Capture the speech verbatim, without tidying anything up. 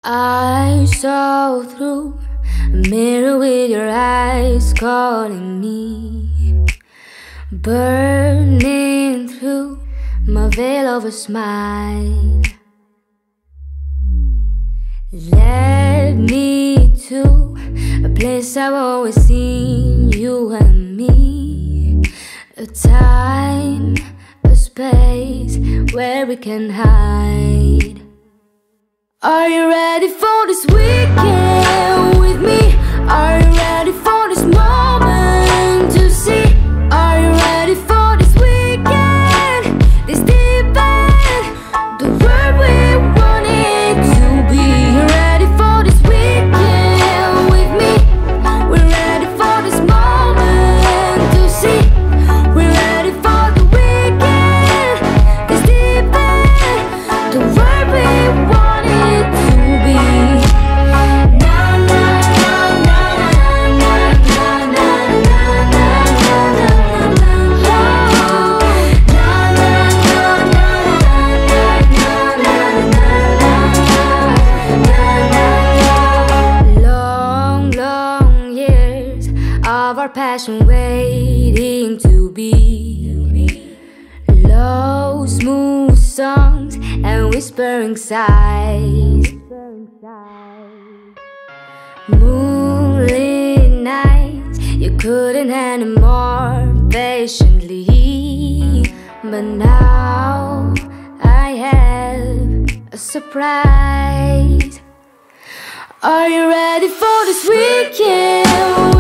I saw through a mirror with your eyes calling me, burning through my veil of a smile. Led me to a place I've always seen you and me, a time, a space where we can hide. Are you ready for this weekend with me? Are you ready for this moment to see? Are you ready for this weekend, this deep end, the world we want it to be? You ready for this weekend with me? We're ready for this moment to see. We're ready for the weekend, this deep end, the world we want it to be. Na na na na na na na na long, long years of our passion waiting to be low, smooth songs and whispering sighs. Moonlit nights, you couldn't handle more patiently, but now I have a surprise. Are you ready for this weekend